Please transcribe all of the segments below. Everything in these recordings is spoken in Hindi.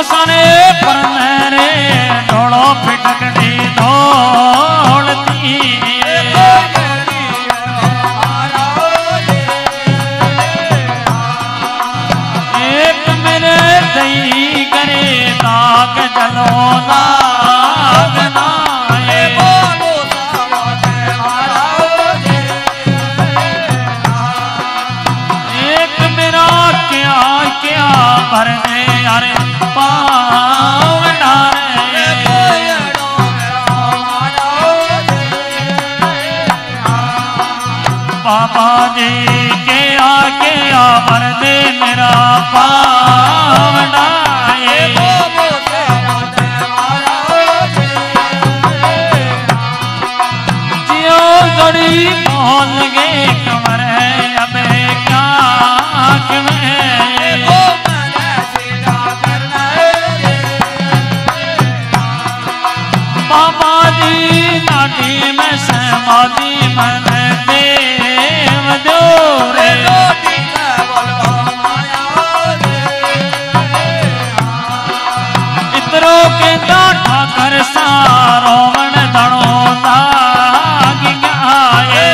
सने पर मेरे ढोलो फिटकड़ी ढोलती एक मेरे दही करे दाग जलो लागना एक मेरा क्या क्या भरने अरे पावना बाबा जी क्या क्या भरने मेरा पावना जियो गड़ी मोल गे कमर है अब क्या बाबा जी नाटी में समाधि मन देव दो रे इतरो के दाठा कर सारो मन धड़ो लाग गया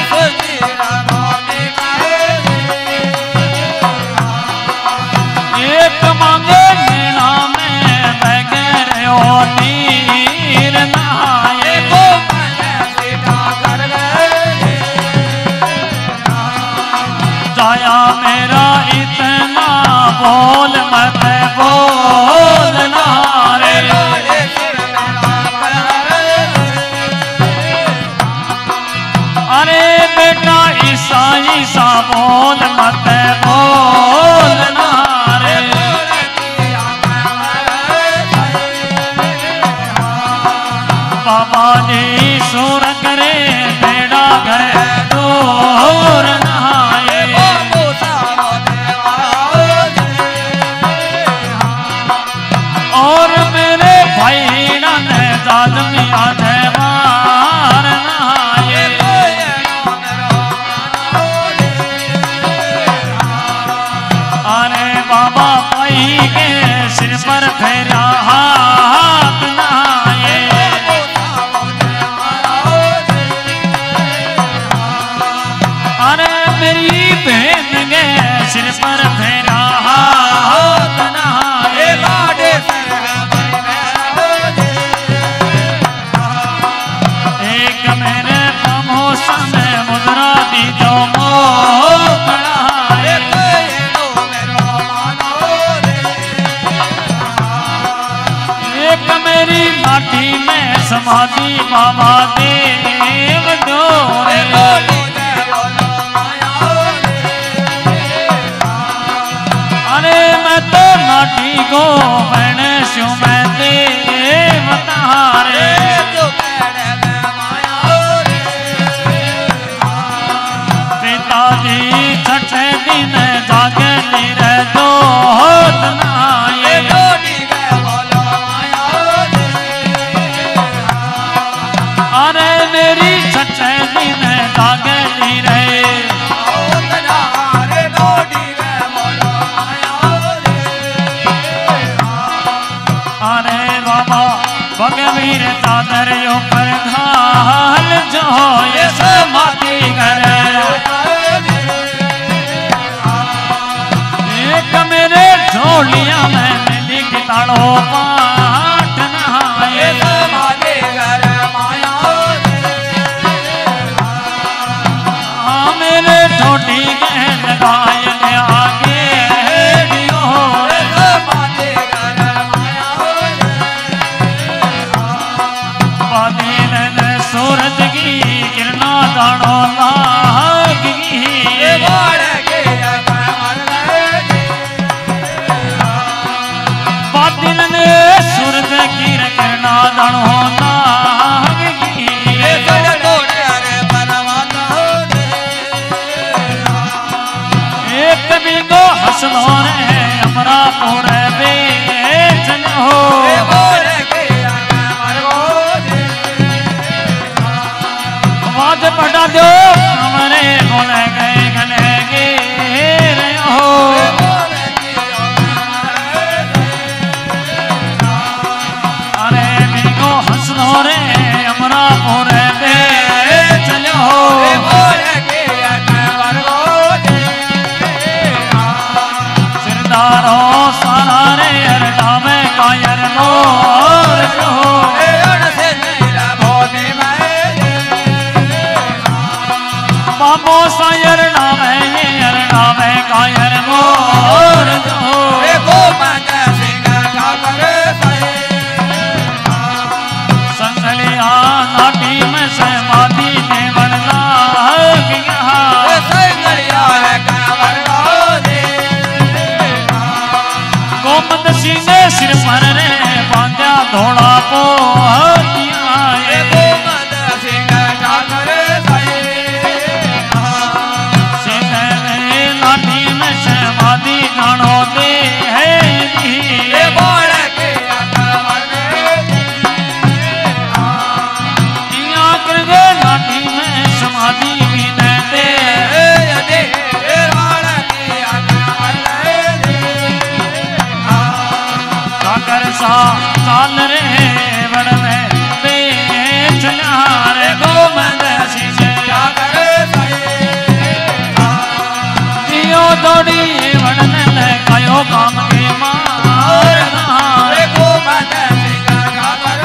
एक मांगे नीला में बगैर नीर नहाए जाया मेरा इतना बोल मत बोलना रे अरे बेटा ईसाई सा बोल मत बोलना रे बाबा जी सुर करे बेड़ा घर दूर नहाए और मेरे भाई ने जालमिया ने मार नहाए अरे बाबा भाई के सिर पर फेरा हाथ नहाए अरे मेरी बहन के सिर पर फेरा हाथ नहाए एक मेरे प्रमोशन में मुद्रा दी जो मोकड़ा एक मेरी माटी में समाधि बाबा देव डोरे अरे मैं तो माटी को मैंने शू मैं देवता रे पिताजी छठे दिन जागली रे दो नहाए अरे मेरी छठे दिन जागली रे अरे बाबा भगवीर दादर ऊपर घाल जो ये समाधि करे एक मेरे झोलिया में मिली किताड़ो पाठ नहाए हाँ मेरे छोटी के लगाए आगे सूरज की किरणा दाड़ो लागी बादल ने सूरज की किरणा दाड़ो लागी एक बिगो हसलो रे हमरा पूरे बेचन हो पटा दो हमारे बोले गए गले गे हो जोड़ी वर्णन कयो काम के मार रे को मन सिंह ठाकर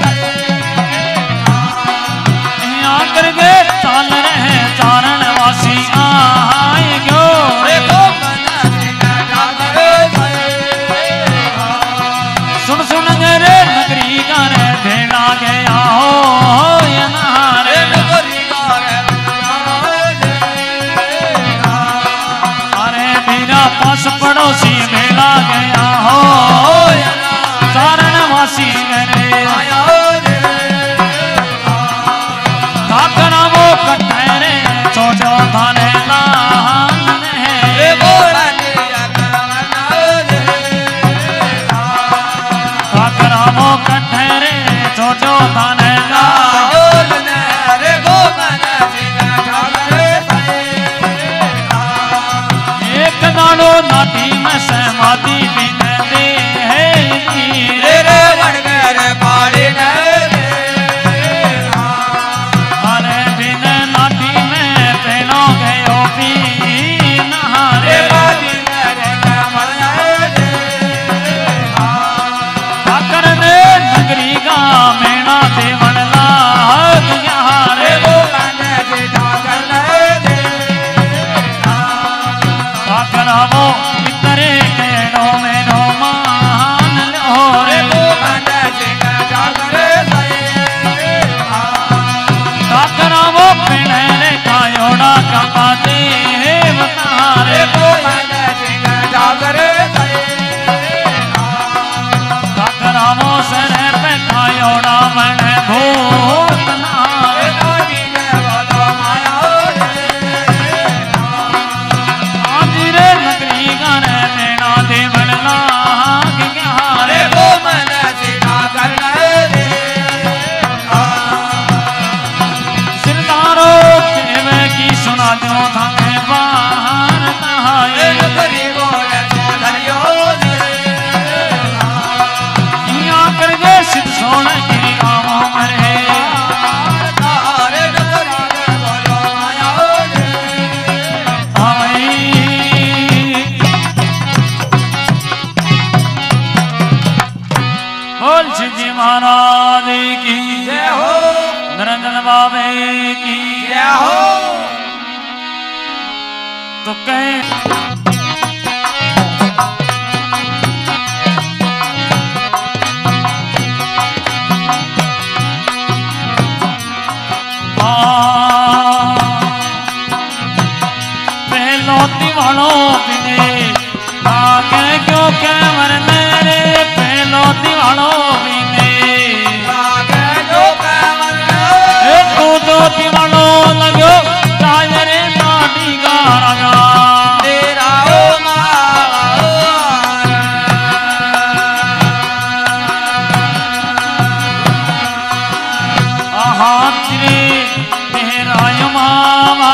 यहाँ करके चाल रहे चारण वासी आए गयो रे को मन सिंह ठाकर सुन सुन रे नगरी का रे भेड़ा गया हो ये नहारे नगरी का रे अरे मेरा पास पड़ोसी भेड़ा गया हो चारण वासी करे काकरा वो कटहरे छोटो थाने लाल है काकरा वो कटहरे छोटो थाने लाल एक दानो नाटी में समाधि बिन दे है रे वड़गर पाड़े अरे बिन नाटी में पेलो गयो पी नहारे काकर ने नगरी का मेणा देवन लाग यारे काकर वो इतरे केड़ो में नो मान लो रे काकर वो पिणरे कायोड़ा कपा देव तारे काकर वो सर पे कायोड़ा मन भूत नारे आजिरे नगरी का रे मेणा देवन लाग यारे सिरदारो केवे की सुना दो थाने बाहर नहाए यहाँ करके सिद्ध सोन गिरी गाँव मरे बोल शिव जी महाराज की निरंजन बाबे की तो कह पहलो दीवानो बिने आगे क्यों के मरने रे पहलो दीवानो बिने तू तो दीवानो लगो राजरे नाटी का राजा हाथरे तेरा मामा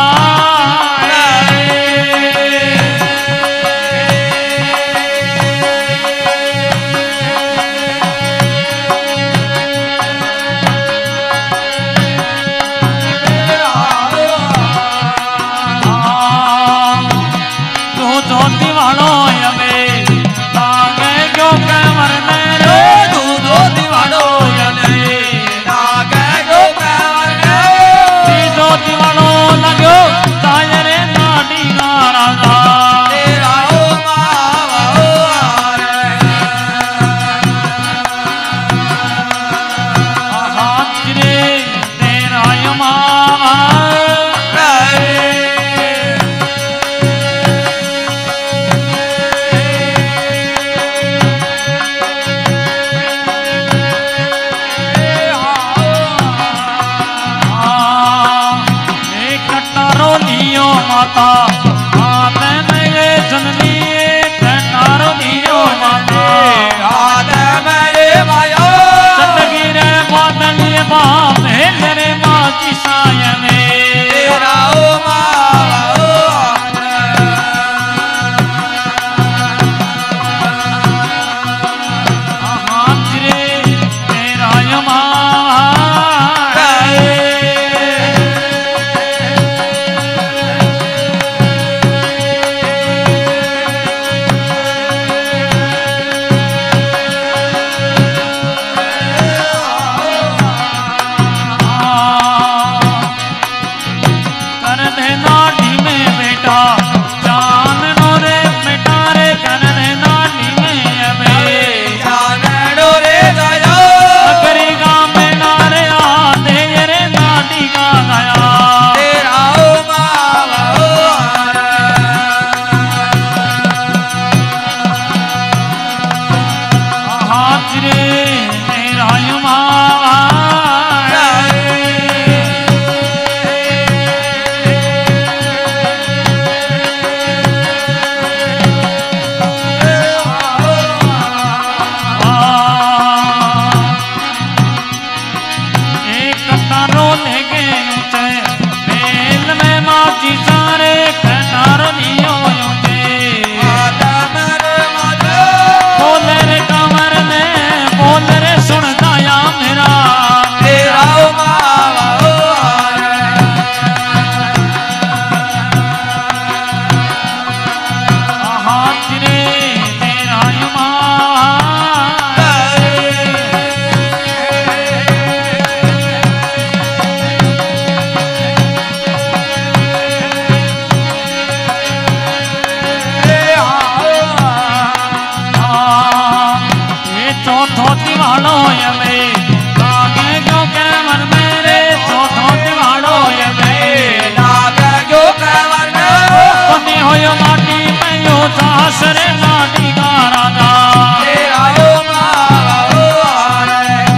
यो माटी में यो सासरे नाटी का राजा तेरा यो मावार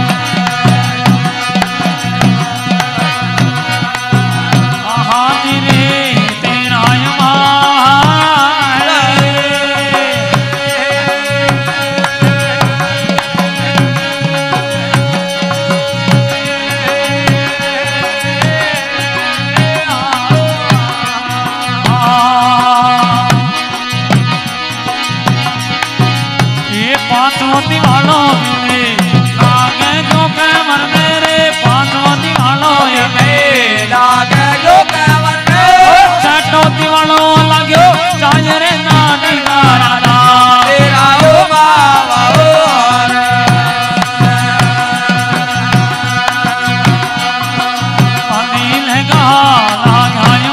हाजी रे तेरा यो पांचों दीवालों में लागे जो के मरने रे पांचों दीवालों में लागे जो के मरने छठों दीवालों लाग्यो चाहे रे नाटी का राजा तेरा यो मावार अनिल का लागाय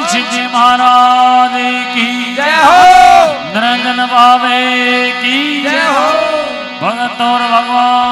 शिव जी महाराज की जय हो निरंजन बाबे की जय हो भगत और भगवान